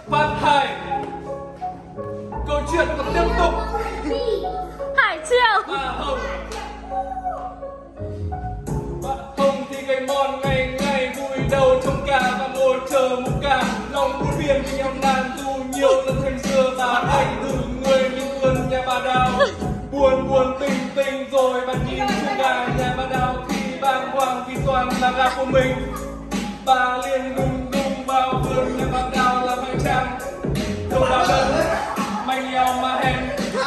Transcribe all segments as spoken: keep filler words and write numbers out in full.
Phát Hải. Câu chuyện còn tiếp tục. Hải Triều. Bà Hồng. Bà Hồng thì gầy mòn ngày ngày vùi đầu trong cả và ngồi chờ một cả lòng buồn phiền vì nhau nàn dù nhiều lần thành xưa bà anh từ người những vườn nhà bà Đào buồn buồn tình tình rồi bà nhìn chuồng gà nhà bà Đào thì bàng hoàng vì toàn là gà của mình. Bà liền đùng đùng vào vườn nhà bà Đào làm hai trang đầu đào đơn manh eo mà hèn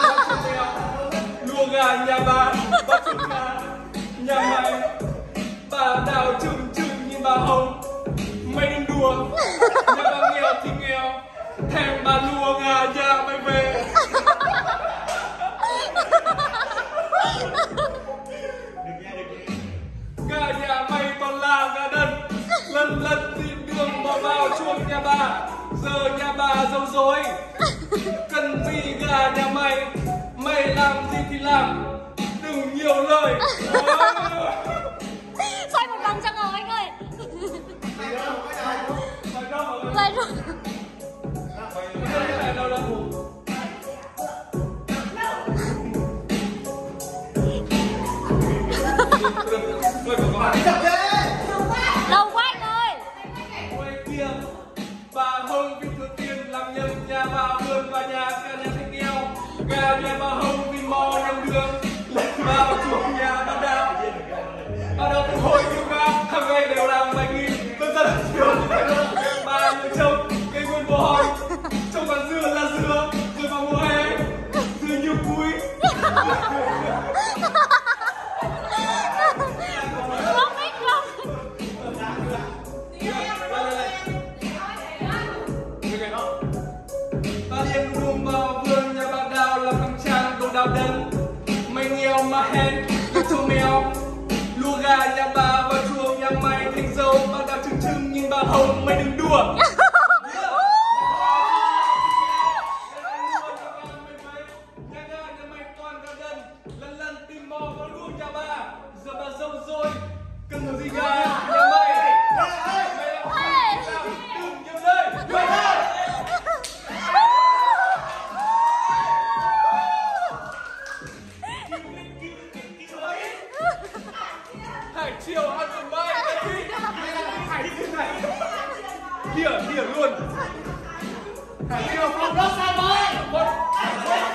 lùa gà nhà bà bắt chuồng gà nhà mày. Bà Đào trừng trừng nhìn bà Hồng mày đừng đùa nhà bà nghèo thì nghèo thèm bà lùa gà nhà mày về. Gà nhà mày còn là gà đần lần lần tìm đường bỏ vào chuồng nhà bà giờ nhà bà râu rối cần gì gà nhà mày mày làm gì thì làm đừng nhiều lời. Xoay một vòng cho ngầu anh ơi. Lại rồi. Lâu quá anh ơi. Quay kia bà Hồng vì thừa tiền làm nhầm nhà bà vườn và nhà cả nhà thành nghèo. Gà nhà bà Hồng vì mò nhầm đường lên vào chuồng nhà bà Đào. Bà Đào thì hồi yêu gà hàng ngày đều làm vài nghìn tôi rất là chiều như thế đó. Bà người trông cây buôn bò hỏi trông còn dưa là dưa rồi vào mùa hè dưa nhiều cúi. Ta liền đùm vào vườn nhà bà Đào làm thằng trang đồ đào đần mày nghèo mà hèn là chó mèo lùa gà nhà bà vào chuồng nhà mày thành dâu. Bà Đào trừng trừng nhìn bà Hồng mày đừng đùa. Lần lần tìm mò vào luồng nhà bà giờ bà dâu rồi cần gì gà nhà mày đừng nhiều lời. Hải Triều ăn cùng bay cái gì Hải Triều này đỉa đỉa luôn. Hải Triều không có sao mới